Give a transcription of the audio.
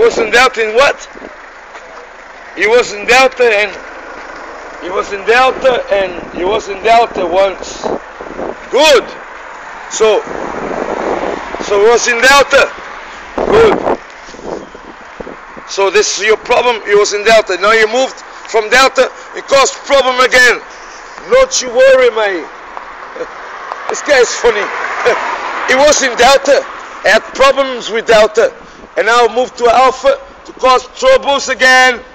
was in Delta in what? He was in Delta and he was in Delta and he was in Delta once. Good. So he was in Delta. Good. So this is your problem. He was in Delta. Now you moved from Delta. It caused problem again. Don't you worry, mate. This guy is funny. He was in Delta. Had problems with Delta. And now moved to Alpha to cause troubles again.